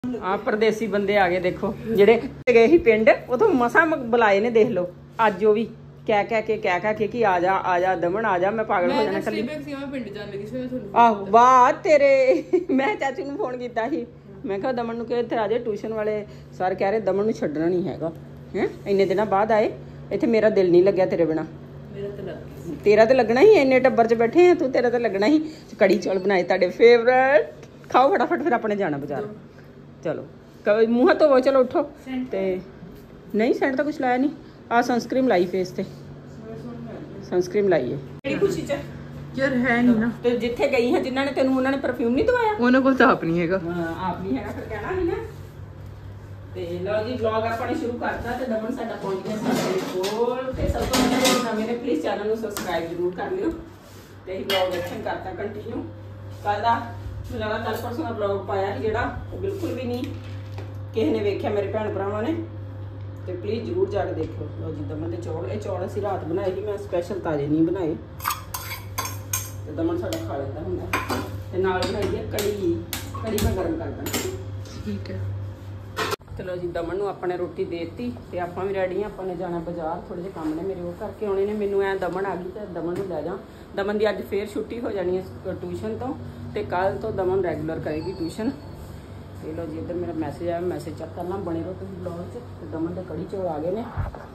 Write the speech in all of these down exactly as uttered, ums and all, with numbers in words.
ਆ परदेसी बंदे आ गए देखो जेडे गए ही पिंड उतो मसा बुलाए ने देख लो अज वो भी कह कह के कह कह के कि आ जा आ जा दमन आ जा मैं पागल हो जाना कली आहो वाह तेरे मैं चाचू नूं फोन कीता सी मैं कहा दमन नूं कि इत्थे आ जा ट्यूशन वाले सर कह रहे दमन नूं छड्डना नहीं हैगा हैं इन्ने दिनों बाद आए इत्थे मेरा दिल नहीं लग्या तेरे बिना तेरा तो लगना ही इन्ने टब्बर च बैठे हैं तू तेरा तो लगना ही कड़ी चौल बनाए तुहाडे फेवरेट खाओ फटाफट फिर अपने जाना बाजार चलो मूँह धोवो चलो उठो ते नहीं सेंट तो कुछ लाया नहीं आ सनस्क्रीन लाई फेस ते सनस्क्रीन लाई है खुशी च यार है नहीं ना ते जिथे गई है जिन्हां ने तेनू उन्हां ने परफ्यूम नहीं दवाया उन्हां कोल तां आप नहीं हैगा हां आप नहीं हैगा फिर कहना नहीं ना ते लो जी व्लॉग अपने शुरू करता ते दमन साडा पहुंच गया ਸਾਡੇ ਕੋਲ ਤੇ ਸਭ ਤੋਂ ਪਹਿਲਾਂ ਨਵੇਂ ਨੇ ਪਲੀਜ਼ ਚੈਨਲ ਨੂੰ ਸਬਸਕ੍ਰਾਈਬ ਜ਼ਰੂਰ ਕਰ ਲਿਓ ਤੇ ਇਹ ਵਲੌਗ ਦੇਖਣ ਕਰਤਾ ਕੰਟੀਨਿਊ ਕੱਲ ਦਾ लगा कल परसों का ब्लॉग पाया जोड़ा बिल्कुल भी नहीं किसी ने वेख्या मेरे भैन भरावां ने तो प्लीज़ जरूर जाके देखो लो जी दमन के चौल ये चौल असीं रात बनाए ही मैं स्पैशल ताजे नहीं बनाए तो दमन साडा खा लेंदा हुंदा ते नाल बनाई है कड़ी कड़ी मैं गर्म कर देना ठीक है चलो जी दमन नूं अपने रोटी देती ते आपां भी रेडी आपां ने जाना बाजार थोड़े जे काम ने मेरे वो करके आने ने मैनूं ऐ दमन आ गई तो दमन नूं लै जा दमन की अज फिर छुट्टी हो जानी है ट्यूशन तो ते कल तो दमन रेगुलर करेगी ट्यूशन ते लो जी इधर मेरा मैसेज आया मैसेज चेक करना बने रहो तुम ब्लॉग च ते दमन के कड़ी चौल आ गए ने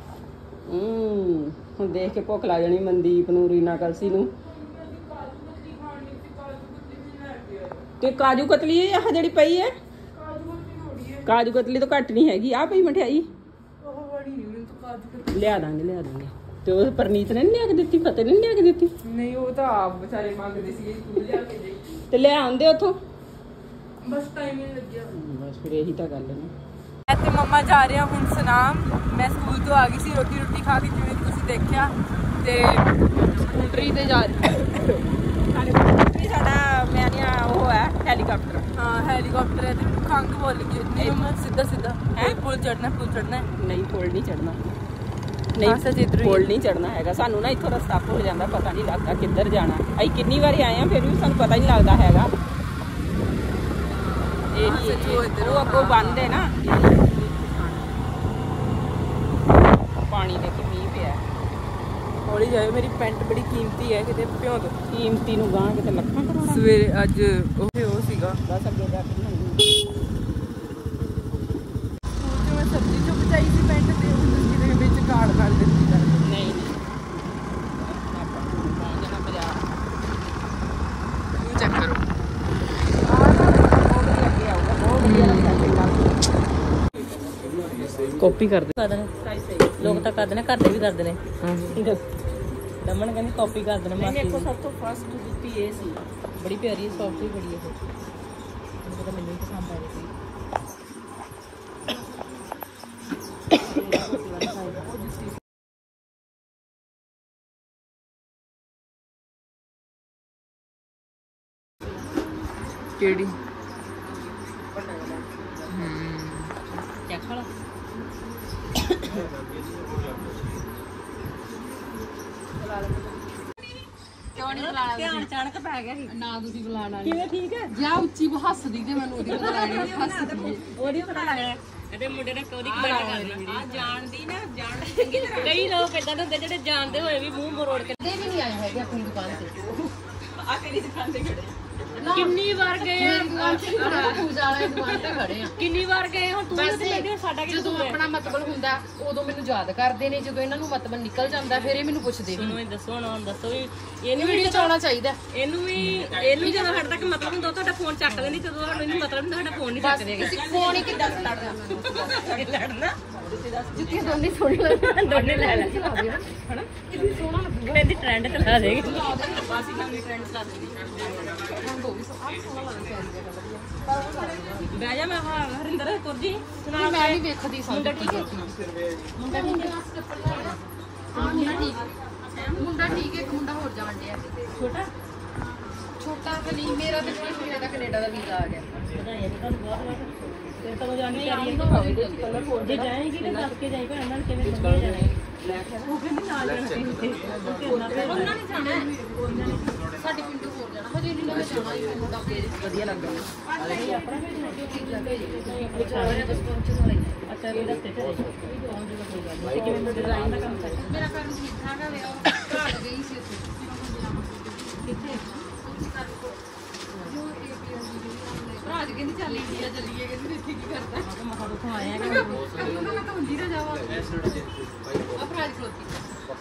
हुण देख के भुख लग जानी मनदीप नूं रीना कलसी नूं ते काजू कतली आह जिहड़ी पई है काजू कतली तो घट नहीं हैगी आ पई मठियाई लिया दांगे लिया दांगे ਤੇ ਉਹ ਪਰਨੀਤ ਨੇ ਨਹੀਂ ਲਿਆ ਕੇ ਦਿੱਤੀ ਫਤਿਹ ਨੇ ਨਹੀਂ ਲਿਆ ਕੇ ਦਿੱਤੀ ਨਹੀਂ ਉਹ ਤਾਂ ਆਪ ਵਿਚਾਰੇ ਮੰਗਦੇ ਸੀ ਸਕੂਲ ਲਿਆ ਕੇ ਦੇ ਤੇ ਲੈ ਆਉਂਦੇ ਉਥੋਂ ਬਸ ਟਾਈਮ ਨਹੀਂ ਲੱਗਿਆ ਬਸ ਫਿਰ ਇਹੀ ਤਾਂ ਗੱਲ ਹੈ ਨਾ ਤੇ ਮੰਮਾ ਜਾ ਰਹੇ ਆ ਹੁਣ ਸਨਾਮ ਮੈਂ ਸਕੂਲ ਤੋਂ ਆ ਗਈ ਸੀ ਰੋਟੀ ਰੋਟੀ ਖਾ ਕੇ ਜਿਵੇਂ ਤੁਸੀਂ ਦੇਖਿਆ ਤੇ ਸਕੂਟਰੀ ਤੇ ਜਾ ਰਹੀ ਸਾਡਾ ਮੈਂ ਉਹ ਹੈ ਹੈਲੀਕਾਪਟਰ ਹਾਂ ਹੈਲੀਕਾਪਟਰ ਹੈ ਤੇ ਖੰਗ ਬੋਲ ਗਈ ਨਹੀਂ ਸਿੱਧਾ ਸਿੱਧਾ ਹੈ ਪੁਲ ਚੜਨਾ ਪੁਲ ਚੜਨਾ ਨਹੀਂ ਪੁਲ ਨਹੀਂ ਚੜਨਾ नहीं पुल नहीं चढ़ना है सानू ना इत्थों रस्ता भुल जाता पता नहीं लगता किधर जाना अं किन्नी बारी आए हैं फिर भी सानू पता नहीं लगता है अगों बंद है ना पानी देखिए मीह पे हौली जाए मेरी पेंट बड़ी कीमती है कितने भ्यों दो कीमती नूं गां कितने लखां करोड़ सवेरे अज वो सीगा बस अगे जाके मैं सब्जी चुप जाई सी पेंट ते काड़ कर देती नहीं चेक करो कॉपी कर दे लोग तो करते घर भी करते दमन कहनी कॉपी कर देना मासी सब तो फर्स्ट जुत्ती ये सी बड़ी प्यारी सॉफ्ट ही बड़ी है तो मैंने पसंद आ रही केड़ी क्या खाला ध्यान अचानक पै गया ना तुसीं बुलाना किवें ठीक है जा उच्ची हसदी ते मैनूं ओदी पता लग हसदी ओदी पता लगना ਇਹਦੇ ਮੁੰਡੇ ਨੇ ਕੋਰੀ ਗੱਲ ਕਰਨੀ ਆ ਜਾਣਦੀ ਨਾ ਜਾਣ ਚੰਗੀ ਤਰ੍ਹਾਂ ਕਈ ਲੋਕ ਇਦਾਂ ਦੇ ਹੁੰਦੇ ਜਿਹੜੇ ਜਾਣਦੇ ਹੋਏ ਵੀ ਮੂੰਹ ਮਰੋੜ ਕੇ ਕਦੇ ਵੀ ਨਹੀਂ ਆਏ ਹੈਗੇ ਆਪਣੀ ਦੁਕਾਨ ਤੇ ਆ ਤੇਰੀ ਦੁਕਾਨ ਤੇ ਖੜੇ ਕਿੰਨੀ ਵਾਰ ਗਏ ਪੂਜਾ ਵਾਲੇ ਦੁਕਾਨ ਤੇ ਖੜੇ ਆ ਕਿੰਨੀ ਵਾਰ ਗਏ ਹੁਣ ਤੂੰ ਤੇ ਕਹਿੰਦੇ ਸਾਡਾ ਕੀ ਜਦੋਂ ਆਪਣਾ ਮਤਲਬ ਹੁੰਦਾ ਉਦੋਂ ਮੈਨੂੰ ਯਾਦ ਕਰਦੇ ਨੇ ਜਦੋਂ ਇਹਨਾਂ ਨੂੰ ਮਤਲਬ ਨਿਕਲ ਜਾਂਦਾ ਫਿਰ ਇਹ ਮੈਨੂੰ ਪੁੱਛਦੇ ਵੀ ਮੈਨੂੰ ਦੱਸੋ ਨਾ ਦੱਸੋ ਵੀ ਇਹਨੂੰ ਵੀਡੀਓ ਚਾਉਣਾ ਚਾਹੀਦਾ ਇਹਨੂੰ ਵੀ ਇਹਨੂੰ ਜਦੋਂ ਸਾਡੇ ਤੱਕ ਮਤਲਬ ਹੁੰਦਾ ਤੁਹਾਡਾ ਫੋਨ ਚੱਕਦੇ ਨਹੀਂ ਜਦੋਂ ਮੈਨੂੰ ਮਤਲਬ ਹੁੰਦਾ ਸਾਡਾ ਫੋਨ ਨਹੀਂ ਚੱਕਦੇ ਫੋਨ ਹੀ ਕਿੱਦਾਂ ਲੜਦਾ ਲੜਨਾ ਜਿੱਥੇ ਦੋਨੇ ਥੋੜੀ ਦੋਨੇ ਲੈ ਲੈ ਹਨਾ ਕਿੰਨੀ ਸੋਹਣਾ ਲੱਗੂਗਾ ਇਹਦੀ ਟ੍ਰੈਂਡ ਚਲਾ ਦੇਗੀ ਬਾਸੀ ਨਵੀਂ ਟ੍ਰੈਂਡ ਚਲਾ ਦੇਗੀ ਬਹਿ ਜਾ ਮੈਂ ਹਰਿੰਦਰ ਕੌਰ ਜੀ ਸੁਣਾ ਮੈਂ ਵੀ ਵੇਖਦੀ ਸਾਂ ਮੁੰਡਾ ਠੀਕ ਹੈ ਮੁੰਡਾ ਠੀਕ ਮੁੰਡਾ ਠੀਕ ਹੈ ਇੱਕ ਮੁੰਡਾ ਹੋਰ ਜਾਣ ਡਿਆ ਛੋਟਾ ਛੋਟਾ ਤਾਂ ਨਹੀਂ ਮੇਰਾ ਤਾਂ ਮੇਰੇ ਦਾ ਕੈਨੇਡਾ ਦਾ ਵੀਜ਼ਾ ਆ ਗਿਆ ਵਧਾਈਆਂ ਤੁਹਾਨੂੰ ਬਹੁਤ ਬਹੁਤ ਫਿਰ ਤਾਂ ਜਾਣੀ ਚਾਹੀਦੀ ਹੈ ਕਲਰ ਕੋਡ ਜੇ ਜਾਏਗੀ ਤਾਂ ਦੱਸ ਕੇ ਜਾਈ ਭੈਣ ਨਾਲ ਕਿਵੇਂ ਮੰਗੀ ਜਾਣਾ ਉਹ ਕਹਿੰਦੀ ਨਾਲ ਜਾਣਾ ਉਹਨਾਂ ਨੇ ਜਾਣਾ ਸਾਡੀ ਪਿੰਡੋਂ ਹੋਰ ਜਾਣਾ ਵਧੀਆ ਲੱਗਦਾ ਅੱਛਾ ਇਹ ਰਸਤੇ ਤੇ ਤੇ ਕਿਵੇਂ ਮੈਂ ਡਿਜ਼ਾਈਨ ਦਾ ਕੰਮ ਕਰਦਾ ਮੇਰਾ ਕੰਮ ਠੀਕ ਠਾਕ ਆ ਵੇ ਘਰ ਗਈ ਸੀ ਉੱਥੇ ਕਿੱਥੇ ਭਰਾ ਜੀ ਕਹਿੰਦੀ ਚੱਲ ਇੰਡੀਆ ਚੱਲੀਏ ਕਹਿੰਦੀ ਇੱਥੇ ਕੀ ਕਰਦਾ ਮਹਾ ਤੋਂ ਆਏ ਆ ਕਿ ਮੈਂ ਤਾਂ ਹੁੰਦੀ ਨਾ ਜਾਵਾਂ ਆ ਭਰਾ ਜੀ ਖਲੋਤੀ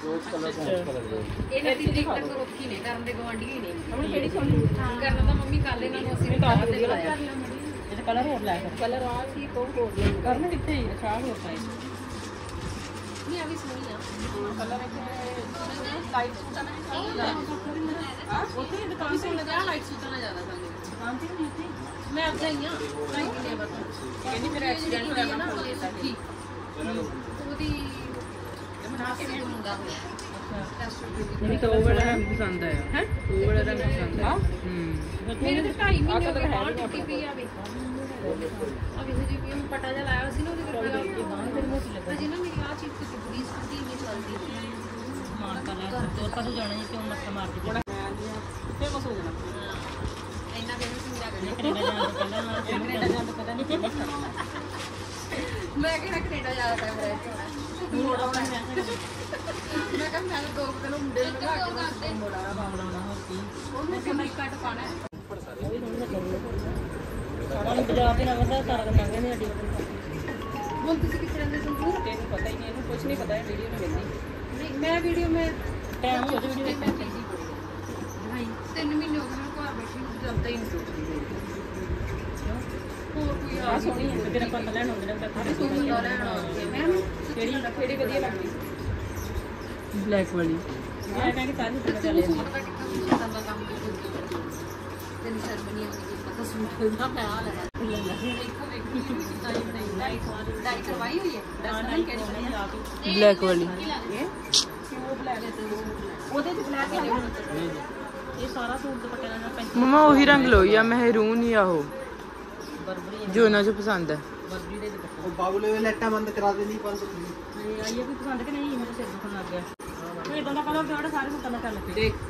ਇਹਨਾਂ ਦੀ ਦਿੱਕਤ ਤੱਕ ਰੋਕੀ ਨੇ ਕਰਨ ਦੇ ਗਵਾਂਢੀ ਹੀ ਨੇ ਹੁਣ ਕਿਹੜੀ ਸੋਹਣੀ ਕਰਨਾ ਤਾਂ ਮੰਮੀ ਕਰ ਲੈਣਾ ਨੂੰ ਅਸੀਂ ਤਾਂ ਆਪ ਦੇ ਲਾਇਆ ਇਹ ਕਲਰ ਹੋਰ ਲੈ ਕਲਰ ਆ ਸੀ ਕੋ ਹੋਰ ਲੈ ਕਰਨ ਕਿੱਥੇ ਹੀ ਛਾਹ ਹੋਰ ਪਾਈ ਨਹੀਂ ਆ ਵੀ ਸੋਹਣੀ ਆ ਕਲਰ ਹੈ ਲਾਈਟ ਸੂਟ ਨਾ ਆ ਉੱਥੇ ਦੁਕਾਨ ਤੇ ਲਗਾ ਲਾਈਟ ਸੂਟ ਨਾ ਜ਼ਿਆਦਾ ਸਾਨੂੰ ਦੁਕਾਨ ਤੇ ਨਹੀਂ ਮੈਂ ਅੱਗੇ ਆਈ ਆ ਟਰਾਈ ਕਿਨੇ ਬਤਾ ਕਹਿੰਦੀ ਮੇਰਾ ਐਕਸੀਡੈਂਟ ਹੋਇਆ ਨਾ ਠੀਕ ਉਹਦੀ ਮੁਨਾਸਿਬ ਹੁੰਦਾ ਹੋਇਆ ਮੈਨੂੰ ਤਾਂ ਉਹ ਵਾਲਾ ਰੰਗ ਪਸੰਦ ਆਇਆ ਹੈ ਉਹ ਵਾਲਾ ਰੰਗ ਪਸੰਦ ਆ ਹੂੰ ਮੇਰੇ ਤੇ ਢਾਈ ਮਹੀਨੇ ਹੋ ਗਏ ਬਾਹਰ ਟੁੱਟੀ ਪਈ ਆ ਵੇ ਆ ਵੀ ਜੀ ਵੀ ਪਟਾ ਜਿਹਾ ਲਾਇਆ ਸੀ ਨਾ ਉਹਦੇ ਕਰਕੇ ਬਾਹਰ ਮੇਰੇ ਮੂੰਹ ਤੇ ਲੱਗਾ ਜੀ ਨਾ ਮੇਰੀ ਆ ਚੀਜ਼ ਤੇ ਬੜੀ ਸੱਤੀ ਨਹੀਂ ਚੱਲਦੀ ਮਾਰ ਕਰ ਲੈ ਦੋ ਤਾਂ ਜਾਣਾ ਹੀ ਕਿਉਂ ਮੱਥਾ ਮਾਰ ਕੇ ਬੜਾ ਫੇਮਸ ਹੋ ਜਾਣਾ ਇੰਨਾ ਫੇਮਸ ਨਹੀਂ ਲੱਗ ਰਿਹਾ ਕੈਨੇਡਾ ਜਾਣ ਤੋਂ ਪਹਿਲਾਂ ਨਹੀਂ ਮੈਂ ਕਿਹੜਾ ਕੈਨੇਡਾ ਜਾ ਰਿਹਾ ਹੈ ਮੋੜਾ ਆਉਣਾ ਹੈ ਮੈਂ ਕਹਿੰਦਾ ਮੈਂ ਦੋ ਦਿਨ ਮੁੰਡੇ ਨੂੰ ਲਗਾ ਕੇ ਮੋੜਾ ਬਣਾਉਣਾ ਹੋਰ ਕੀ ਉਹਨੇ ਕਿੰਨੀ ਕੱਟ ਪਾਣਾ ਹੈ ਸਾਰਾ ਬਾਜ਼ਾਰ ਦੇ ਨਾਲ ਵਧਾ ਸਾਰਾ ਮੰਗੇ ਨੇ ਅੱਡੀ ਹੁਣ ਤੁਸੀਂ ਕਿੱਥੇ ਰਹਿੰਦੇ ਸੰਪੂਰ ਤੈਨੂੰ ਪਤਾ ਹੀ ਨਹੀਂ ਇਹਨੂੰ ਕੁਝ ਨਹੀਂ ਪਤਾ ਹੈ ਵੀਡੀਓ ਨੂੰ ਮਿਲਦੀ ਨਹੀਂ ਮੈਂ ਵੀਡੀਓ ਮੈਂ ਟਾਈਮ ਹੋ ਜਾ ਵੀਡੀਓ ਮੈਂ ਚਾਹੀਦੀ ਭਾਈ ਤਿੰਨ ਮਹੀਨੇ ਹੋ ਗਏ ਮੈਂ ਘਰ ਬੈਠੀ ਨੂੰ ਜਲਦਾ ਹੀ ਨਹੀਂ ਸੋਚਦੀ ਹੋਰ ਕੋਈ ਆ ਸੋਹਣੀ ਹੈ ਤੇਰਾ ਪਤਾ ਲੈਣ ਆਉਂਦੇ ਨੇ ਤਾਂ ਸੋਹਣੀ ਆ ਲੈਣ ਆਉਂਦੇ ਮੈਂ ਕਿਹੜੀ ਕਿਹੜੀ ਵਧੀਆ ਲੱਗਦੀ ਬਲੈਕ ਵਾਲੀ ਮੈਂ ਕਹਿੰਦੀ ਸਾਰੀ ਤੇ ਚੱਲੇ ਤਾਂ ਦਾ ਕੰਮ ਤੈਨੂੰ ਸਰਬਨੀ ਆਉਂਦੀ ਪਤਾ ਸੂਟ ਦਾ ਮੈਂ ਆ ਲਿਆ ਦੇਖੋ ਵੇਖੋ ਡਿਜ਼ਾਈਨ ਬਣਾਈ ਲਾਈਟ ਵਾਲੀ ਡਾਈ ਕਰਵਾਈ ਹੋਈ ਹੈ ਦੱਸਣਾ ਕਿਹੜੀ ਬਲੈਕ ਵਾਲੀ ਇਹ ਕਿਉਂ ਬਲੈਕ ਉਹਦੇ ਤੇ ਬਲੈਕ ਹੈ ਇਹ ਸਾਰਾ ਸੂਟ ਦੁਪੱਟੇ ਨਾਲ ਪੈਂਤੀ ਮਮਾ ਉਹੀ ਰੰਗ ਲੋਈ ਆ ਮਹਿਰੂਨ ਹੀ ਆ ਉਹ ਬਰਬਰੀ ਜੋ ਨਾ ਜੋ ਪਸੰਦ ਹੈ ਬਰਬਰੀ ਦੇ ਦੁਪੱਟੇ ਉਹ ਬਾਬੂਲੇ ਲੈਟਾਂ ਬੰਦ ਕਰਾ ਦੇਣੀ ਪੰਜ ਸੌ ਨਹੀਂ ਆਈ ਕੋਈ ਪਸੰਦ ਕਿ ਨਹੀਂ ਮੇਰੇ ਸਿਰ ਦੁਖਣ ਲੱਗ ਗਿਆ ਇਹ ਇਦਾਂ ਦਾ ਕਲਰ ਜਿਹੜਾ ਸਾਰੇ ਸੂਟਾਂ ਨਾਲ ਚੱਲ ਪਏ ਦੇਖ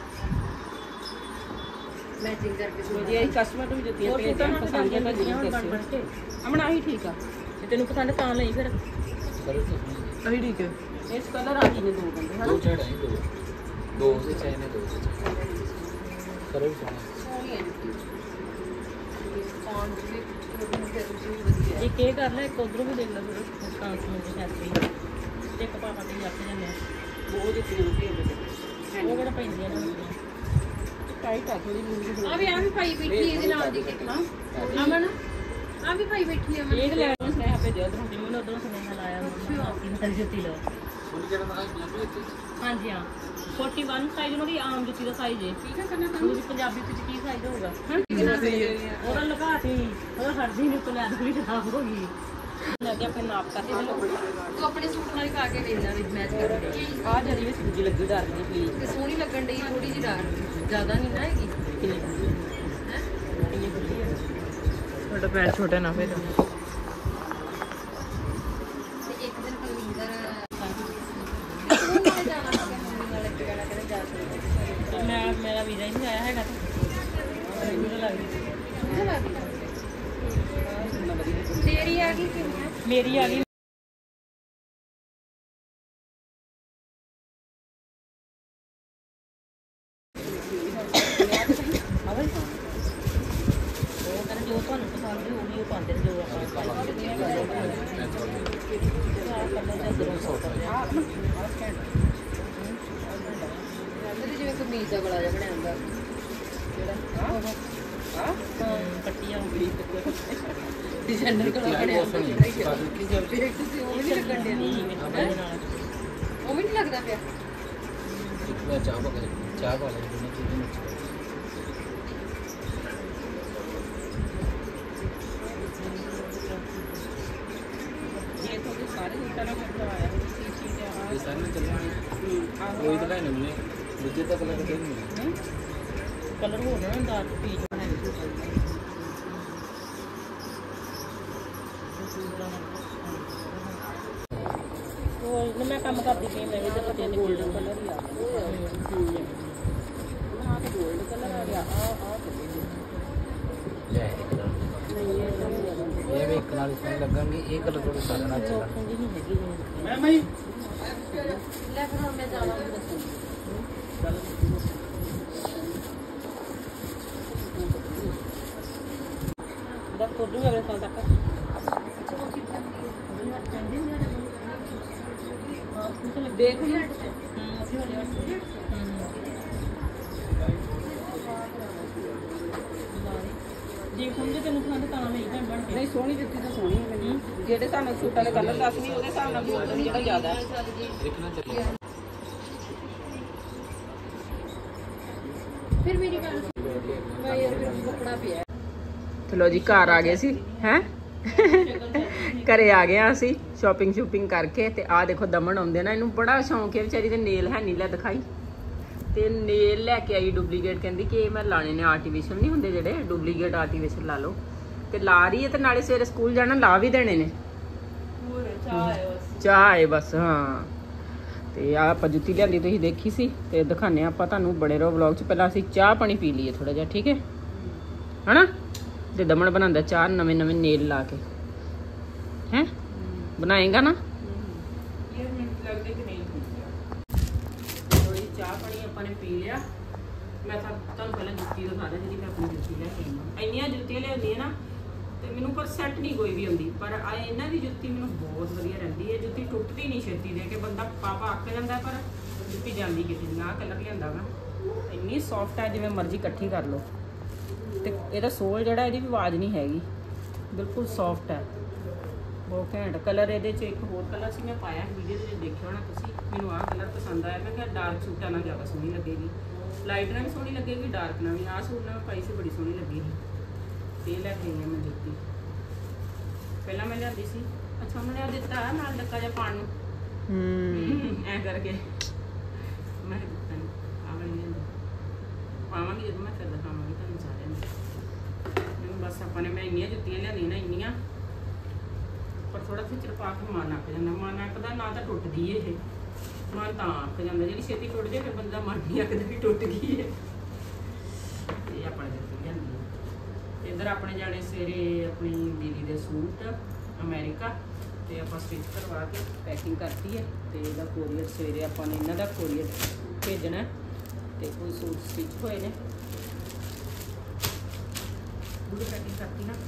ਮੈਚਿੰਗ ਕਰਕੇ ਸੂਟ ਜੇ ਇਹ ਕਸਟਮਰ ਨੂੰ ਜੁੱਤੀਆਂ ਤੇ ਪਸੰਦ ਹੈ ਤਾਂ ਬਣ ਬਣ ਕੇ ਅਮਣਾ ਹੀ ਠੀਕ ਆ ਜੇ ਤੈਨੂੰ ਪਸੰਦ ਤਾਂ ਲਈ ਫਿਰ ਅਹੀ ਠੀਕ ਹੈ ਇਸ ਕਲਰ ਆ ਗਈ ਨੇ ਦੋ ਬੰਦੇ ਹਾਂ ਦੋ ਛੜ ਆਈ ਦੋ ਦੋ ਸੇ ਚਾਹੀਨੇ ਦੋ ਕਲਰ ਵੀ ਸੋਹਣਾ ਹੈ ਇੱਕ ਇਹ ਕਰ ਲੈ ਇੱਕ ਉਧਰੋਂ ਵੀ ਦੇਖ ਲੈ ਫਿਰ ਟ੍ਰਾਂਸਪੋਰਟ ਹੈਪੀ ਇੱਕ ਪਾਪਾ ਤੇ ਰੱਖ ਜਾਂਦੇ ਆ ਬਹੁਤ ਜਿੱਤੀਆਂ ਹੁੰਦੀਆਂ ਉਹ ਕਿਹੜਾ ਪੈਂਦੀਆਂ ਨੇ ਟਾਈਟ ਆ ਥੋੜੀ ਮੂੰਹ ਆ ਵੀ ਆ ਵੀ ਭਾਈ ਬੈਠੀ ਇਹਦੇ ਨਾਲ ਦੀ ਕਿਤਨਾ ਅਮਨ ਆ ਵੀ ਭਾਈ ਬੈਠੀ ਅਮਨ ਇਹ ਲੈ ਸੁਨੇਹਾ ਭੇਜਿਆ ਉਧਰੋਂ ਮੈਨੂੰ ਉਧਰੋਂ ਸੁਨੇਹਾ ਲਾਇਆ ਆਪੀ ਨਾਲ ਜੁੱਤੀ ਲਓ ਹਾਂਜੀ ਹਾਂ ਇਕਤਾਲੀ ਸਾਈਜ਼ ਉਹਦੀ ਆਮ ਜੁੱਤੀ ਦਾ ਸਾਈਜ਼ ਹੈ ਠੀਕ ਹੈ ਕਰਨਾ ਉਹਦੀ ਪੰਜਾਬੀ ਵਿੱਚ ਕੀ ਸਾਈਜ਼ ਹੋਊਗਾ ਉਹਦਾ ਲਗਾ ਸੀ ਉਹਦਾ ਹਰਦੀ ਨੂੰ ਤੋਂ ਲੈ ਵੀ ਖਰਾਬ ਹੋ ਗਈ ਲੈ ਕੇ ਆਪਣੇ ਨਾਪ ਕਰਕੇ ਤੂੰ ਆਪਣੇ ਸੂਟ ਨਾਲ ਕਾ ਕੇ ਵੇਖ ਲੈ ਮੈਚ ਕਰਕੇ ਆ ਜਰੀ ਵਿੱਚ ਦੂਜੀ ਲੱਗੀ ਡਰ ਨਹੀਂ ਪਲੀਜ਼ ਤੇ ਸੋਹਣੀ ਲੱਗਣ ਡਈ ਥੋੜੀ ਜਿਹੀ ਡਰ ਜ਼ਿਆਦਾ ਨਹੀਂ ਨਾ ਹੈਗੀ ਕਿੰਨੀ ਹੈ ਕਿੰਨੀ ਬੁੱਢੀ ਹੈ ਤੁਹਾਡਾ ਪੈਰ ਛੋਟਾ ਨਾ ਫਿਰ ਤੇ ਇੱਕ ਦਿਨ ਕੁਲਵਿੰਦਰ ਮੈਂ ਮੇਰਾ ਵੀਜ਼ਾ ਹੀ ਨਹੀਂ ਆਇਆ ਹੈਗਾ ਤੇਰੀ ਆ ਗਈ ਮੇਰੀ ਆ ਗਈ ਜੋ ਤੁਹਾਨੂੰ ਪਸੰਦ ਹੈ ਉਹ ਪਾਉਂਦੇ ਜੋ ਆਪਾਂ ਜਿਵੇਂ ਕਮੀਜ਼ ਦਾ ਗਲਾ ਜਿਹਾ ਬਣਿਆ ਹੁੰਦਾ ਜਿਹੜਾ ਆ ਪੱਟੀਆਂ ਹੁੰਦੀ ਡਿਜ਼ਾਈਨਰ ਗਲਾ ਬਣਿਆ ਹੁੰਦਾ ਉਹ ਵੀ ਲੱਗਣ ਡਿਆ ਉਹ ਵੀ ਨਹੀਂ ਲੱਗਦਾ ਪਿਆ ਚਾਹ ਪਾ ਚਾਹ ਪਾ ਲੈ ये तो सारे तरह का आया ये सारे चलने कोई तो नहीं मिले मुझे तो कलर का नहीं कलर हो ना डार्क पीच वो मैं काम करती थी मैं इधर पते नहीं गोल्डन कलर ही आ ਗੋਲਡ ਕਲਰ ਆ ਗਿਆ। ਆ ਆ ਲੈ ਇੱਕ ਦਾ ਇਹ ਵੀ ਇੱਕ ਨਾਲ ਇਸमें लगेंगे। ਇਹ ਕਲਰ ਥੋੜਾ ਸਾਰਾ ਅੱਛਾ ਮੈਂ ਮੈਂ ਲੈ ਫਿਰ ਹੁਣ ਮੈਂ ਜਾਣਾ ਦੱਸੋ ਦਾ ਕੋਡੂ ਅਗਲੇ ਸਾਲ ਤੱਕ ਦੇਖ ਲਿਆ। ਹੂੰ ਅਸੀਂ ਵਾਲੇ ਵਾਸਤੇ ਜੀ ਸਮਝੇ ਤੈਨੂੰ ਪਸੰਦ ਤਾਂ ਨਹੀਂ ਭੈਣ ਬਣ ਕੇ। ਨਹੀਂ ਸੋਹਣੀ ਜੁੱਤੀ ਤਾਂ ਸੋਹਣੀ ਹੈ ਮੈਨੂੰ। ਜਿਹੜੇ ਸਾਨੂੰ ਸੂਟਾਂ ਦੇ ਕਲਰ ਦੱਸਣੀ ਉਹਦੇ ਹਿਸਾਬ ਨਾਲ ਗੋਲਡਨ ਜਿਹੜਾ ਜ਼ਿਆਦਾ ਦੇਖਣਾ ਚੱਲੇ। ਫਿਰ ਮੇਰੀ ਗੱਲ ਮੈਂ ਯਾਰ ਫਿਰ ਕੱਪੜਾ ਪਿਆ। ਚਲੋ ਜੀ ਘਰ ਆ ਗਏ ਸੀ ਹੈ ਘਰੇ ਆ ਗਏ ਅਸੀਂ ਸ਼ਾਪਿੰਗ ਸ਼ੂਪਿੰਗ ਕਰਕੇ। ਤੇ ਆਹ ਦੇਖੋ ਦਮਨ ਆਉਂਦੇ ਨਾ, ਇਹਨੂੰ ਬੜਾ ਸ਼ੌਂਕ ਹੈ ਵਿਚਾਰੀ ਦੇ। ਨੇਲ ਹੈ ਨਹੀਂ, ਲੈ ਦਿਖਾਈ। ਤੇ ਨੇਲ ਲੈ ਕੇ ਆਈ ਡੁਪਲੀਕੇਟ, ਕਹਿੰਦੀ ਕਿ ਇਹ ਮੈਂ ਲਾਣੇ ਨੇ ਆਰਟੀਫਿਸ਼ਲ ਨਹੀਂ ਹੁੰਦੇ ਜਿਹੜੇ, ਡੁਪਲੀਕੇਟ ਆਰਟੀਫਿਸ਼ਲ ਲਾ ਲਓ। ਤੇ ਲਾ ਰਹੀ ਹੈ ਤੇ ਨਾਲੇ ਸਵੇਰੇ ਸਕੂਲ ਜਾਣਾ, ਲਾ ਵੀ ਦੇਣੇ ਨੇ। ਚਾਹ ਹੈ ਬਸ। ਹਾਂ ਤੇ ਆ ਆਪਾਂ ਜੁੱਤੀ ਲਿਆਂਦੀ ਤੁਸੀਂ ਦੇਖੀ ਸੀ ਤੇ ਦਿਖਾਣੇ ਆਪਾਂ ਤੁਹਾਨੂੰ। ਬੜੇ ਰਹੋ ਵਲੌਗ 'ਚ। ਪਹਿਲਾਂ ਅਸੀਂ ਚਾਹ ਪਾਣੀ ਪੀ ਲਈਏ ਥੋੜਾ ਜਿਹਾ, ਠੀਕ ਹੈ ਹਨਾ। ਤੇ ਦਮਨ ਬਣਾਉਂਦਾ ਚਾਹ ਨਵੇਂ ਨਵੇਂ ਨੇਲ ਲਾ ਕੇ। ਹੈ ਬਣਾਏਗਾ ਨਾ? ਚਾਹ ਪਾਣੀ ਆਪਾਂ ਨੇ ਪੀ ਲਿਆ। ਮੈਂ ਤਾਂ ਤੁਹਾਨੂੰ ਪਹਿਲਾਂ ਜੁੱਤੀ ਦਿਖਾ ਦਿਆਂ ਜਿਹੜੀ ਮੈਂ ਆਪਣੀ ਜੁੱਤੀ ਲੈ ਕੇ ਆਈ। ਇੰਨੀਆਂ ਜੁੱਤੀਆਂ ਲਿਆਉਂਦੀਆਂ ਨਾ ਤੇ ਮੈਨੂੰ ਪਰ ਸੈੱਟ ਨਹੀਂ ਕੋਈ ਵੀ ਹੁੰਦੀ, ਪਰ ਆ ਇਹਨਾਂ ਦੀ ਜੁੱਤੀ ਮੈਨੂੰ ਬਹੁਤ ਵਧੀਆ ਰਹਿੰਦੀ ਹੈ। ਜੁੱਤੀ ਟੁੱਟਦੀ ਨਹੀਂ ਛੇਤੀ ਦੇ ਕੇ, ਬੰਦਾ ਪਾਪਾ ਅੱਕ ਜਾਂਦਾ ਪਰ ਜੁੱਤੀ ਜਾਂਦੀ ਕਿਤੇ ਨਹੀਂ। ਆਹ ਕਲਰ ਲਿਆਂਦਾ ਵਾ, ਇੰਨੀ ਸੌਫਟ ਹੈ ਜਿਵੇਂ ਮਰਜ਼ੀ ਇਕੱਠੀ ਕਰ ਲਓ। ਤੇ ਇਹਦਾ ਸੋਲ ਜਿਹੜਾ, ਇਹਦੀ ਵੀ ਆਵਾਜ਼ ਨਹੀਂ ਹੈਗੀ, ਬਿਲਕੁਲ ਸੌਫਟ ਹੈ, ਬਹੁਤ ਘੈਂਟ ਕਲਰ। ਇਹਦੇ 'ਚ ਇੱਕ ਹੋਰ ਕਲਰ ਸੀ ਮੈਂ ਪਾਇਆ ਵੀਡੀਓ ਦੇ ਵਿੱਚ ਦੇਖਿਆ ਹੋਣਾ ਤੁਸੀਂ। ਮੈਨੂੰ ਆਹ ਕਲਰ ਪਸੰਦ ਆਇਆ। ਮੈਂ ਕਿਹਾ ਡਾਰਕ ਸੂਟਾਂ ਨਾਲ ਜ਼ਿਆਦਾ ਸੋਹਣੀ ਲੱਗੇਗੀ, ਲਾਈਟ ਨਾਲ ਵੀ ਸੋਹਣੀ ਲੱਗੇਗੀ, ਡਾਰਕ ਨਾਲ ਵੀ। ਆਹ ਸੂਟ ਨਾਲ ਪਾਈ ਸੀ, ਬੜੀ ਸੋਹਣੀ ਲੱਗੀ ਸੀ। ਤੇ ਲੈ ਕੇ ਆਈ ਮੈਂ ਜੁੱਤੀ। ਪਹਿਲਾਂ ਮੈਂ ਲਿਆਂਦੀ ਸੀ, ਅੱਛਾ ਉਹਨੇ ਲਿਆ ਦਿੱਤਾ ਨਾਲ ਡੱਕਾ ਜਿਹਾ ਪਾਉਣ ਨੂੰ। ਹੂੰ ਐਂ ਕਰਕੇ ਮੈਂ ਦਿੱਤਾ ਨਹੀਂ। ਆਹ ਵਾਲੀ ਲਿਆਂਦੀ ਪਾਵਾਂਗੀ ਜਦੋਂ ਮੈਂ ਫਿਰ ਦਿਖਾਵਾਂਗੀ ਤੁਹਾਨੂੰ ਸਾਰਿਆਂ ਨੂੰ। ਮੈਨੂੰ ਬਸ ਆਪਾਂ ਨੇ ਮੈਂ ਇੰਨੀਆਂ ਜੁੱਤੀਆਂ ਲਿਆਂਦੀਆਂ ਨਾ, ਇੰਨੀਆਂ, ਪਰ ਥੋੜਾ ਜਿਹਾ ਚਿਰ ਪਾ ਕੇ ਮਨ ਅੱਕ ਜਾਂਦਾ। ਮਨ ਅੱਕਦਾ ਨਾ ਤਾਂ ਟੁੱਟਦੀ ਇਹ, ਮਨ ਤਾਂ ਅੱਕ ਜਾਂਦਾ। ਜਿਹੜੀ ਛੇਤੀ ਟੁੱਟ ਜਾਏ ਫਿਰ ਬੰਦਾ ਮਨ ਨਹੀਂ ਅੱਕਦਾ ਵੀ ਟੁੱਟ ਗਈ ਹੈ। ਇਹ ਆਪਣੇ ਜੁੱਤੀ ਲਿਆਂਦੀ ਹੈ। ਇੱਧਰ ਆਪਣੇ ਜਾਣੇ ਸਵੇਰੇ ਆਪਣੀ ਦੀਦੀ ਦੇ ਸੂਟ ਅਮਰੀਕਾ, ਤੇ ਆਪਾਂ ਸਟਿਚ ਕਰਵਾ ਕੇ ਪੈਕਿੰਗ ਕਰਤੀ ਹੈ। ਤੇ ਇਹਦਾ ਕੋਰੀਅਰ ਸਵੇਰੇ ਆਪਾਂ ਨੇ ਇਹਨਾਂ ਦਾ ਕੋਰੀਅਰ ਭੇਜਣਾ। ਤੇ ਕੋਈ ਸੂਟ ਸਟਿਚ ਹੋਏ ਨੇ, ਪੂਰੀ ਪੈਕਿੰਗ ਕਰਤੀ ਨਾ।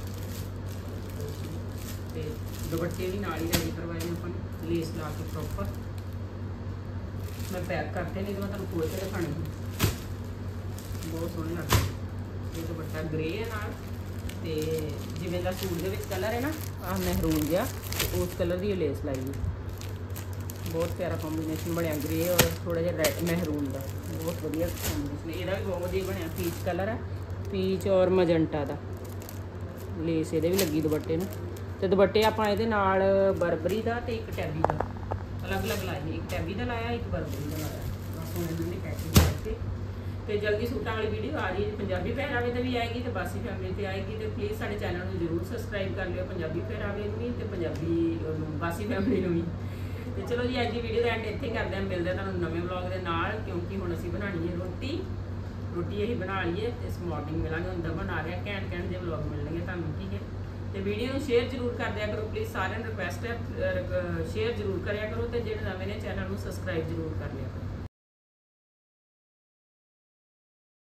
ਤੇ ਦੁਪੱਟੇ ਵੀ ਨਾਲ ਹੀ ਰੈਡੀ ਕਰਵਾਏ ਨੇ ਆਪਾਂ ਨੇ, ਲੇਸ ਲਾ ਕੇ ਪ੍ਰੋਪਰ। ਮੈਂ ਪੈਕ ਕਰਤੇ ਨਹੀਂ ਤਾਂ ਮੈਂ ਤੁਹਾਨੂੰ ਖੋਲ ਕੇ ਦਿਖਾਣੇ ਸੀ। ਬਹੁਤ ਸੋਹਣੇ ਲੱਗਦੇ। ਇਹ ਦੁਪੱਟਾ ਗ੍ਰੇ ਹੈ ਨਾਲ, ਤੇ ਜਿਵੇਂ ਦਾ ਸੂਟ ਦੇ ਵਿੱਚ ਕਲਰ ਹੈ ਨਾ ਆਹ ਮਹਿਰੂਨ ਜਿਹਾ, ਤੇ ਉਸ ਕਲਰ ਦੀ ਲੇਸ ਲਾਈ ਹੈ। ਬਹੁਤ ਪਿਆਰਾ ਕੰਬੀਨੇਸ਼ਨ ਬਣਿਆ, ਗ੍ਰੇ ਔਰ ਥੋੜਾ ਜਿਹਾ ਰੈਡ ਮਹਿਰੂਨ ਦਾ। ਬਹੁਤ ਵਧੀਆ ਕੰਬੀਨੇਸ਼ਨ। ਇਹਦਾ ਵੀ ਬਹੁਤ ਵਧੀਆ ਬਣਿਆ, ਪੀਚ ਕਲਰ ਹੈ, ਪੀਚ ਔਰ ਮਜੰਟਾ ਦਾ ਲੇਸ ਇਹਦੇ ਵੀ ਲੱਗੀ ਦੁਪੱਟੇ ਨੂੰ। ਤੇ ਦੁਪੱਟੇ ਆਪਾਂ ਇਹਦੇ ਨਾਲ ਬਰਬਰੀ ਦਾ ਤੇ ਇੱਕ ਟੈਬੀ ਦਾ ਅਲੱਗ ਅਲੱਗ ਲਾਏ ਨੇ। ਇੱਕ ਟੈਬੀ ਦਾ ਲਾਇਆ, ਇੱਕ ਬਰਬਰੀ ਦਾ ਲਾਇਆ। ਬਸ ਹੁਣ ਇਹਨਾਂ ਦੀ ਪੈਕਿੰਗ ਕਰਕੇ ਤੇ ਜਲਦੀ ਸੂਟਾਂ ਵਾਲੀ ਵੀਡੀਓ ਆ ਰਹੀ ਹੈ। ਪੰਜਾਬੀ ਪਹਿਰਾਵੇ ਤੇ ਵੀ ਆਏਗੀ ਤੇ ਬਾਸੀ ਫੈਮਿਲੀ ਤੇ ਆਏਗੀ। ਤੇ ਪਲੀਜ਼ ਸਾਡੇ ਚੈਨਲ ਨੂੰ ਜ਼ਰੂਰ ਸਬਸਕ੍ਰਾਈਬ ਕਰ ਲਿਓ, ਪੰਜਾਬੀ ਪਹਿਰਾਵੇ ਨੂੰ ਵੀ ਤੇ ਪੰਜਾਬੀ ਉਹਨੂੰ ਬਾਸੀ ਫੈਮਿਲੀ ਨੂੰ ਵੀ। ਤੇ ਚਲੋ ਜੀ ਅੱਜ ਦੀ ਵੀਡੀਓ ਦਾ ਐਂਡ ਇੱਥੇ ਕਰਦੇ ਹਾਂ। ਮਿਲਦੇ ਹਾਂ ਤੁਹਾਨੂੰ ਨਵੇਂ ਵਲੌਗ ਦੇ ਨਾਲ, ਕਿਉਂਕਿ ਹੁਣ ਅਸੀਂ ਬਣਾਉਣੀ ਹੈ ਰੋਟੀ। ਰੋਟੀ ਅਸੀਂ ਬਣਾ ਲਈਏ ਤੇ ਇਸ ਮਾਰਨਿੰਗ ਮਿਲਾਂਗੇ। ਹੁਣ ਦਮਨ ਆ ਰਿਹਾ, ਘੈਂਟ ਘੈਂਟ ਜਿਹੇ ਵਲੌਗ ਮਿਲਣਗੇ ਤੁਹਾਨੂੰ, ਠੀਕ ਹੈ। ਤੇ ਵੀਡੀਓ ਨੂੰ ਸ਼ੇਅਰ ਜ਼ਰੂਰ ਕਰ ਦਿਆ ਕਰੋ ਪਲੀਜ਼। ਸਾਰਿਆਂ ਨੂੰ ਰਿਕੁਐਸਟ ਹੈ, ਸ਼ੇਅਰ ਜ਼ਰੂਰ ਕਰਿਆ ਕਰੋ। ਤੇ ਜਿਹੜੇ ਨਵੇਂ ਨੇ ਚੈਨਲ ਨੂੰ ਸਬਸਕ੍ਰਾਈਬ ਜ਼ਰੂਰ ਕਰ ਲਿਆ ਕਰੋ।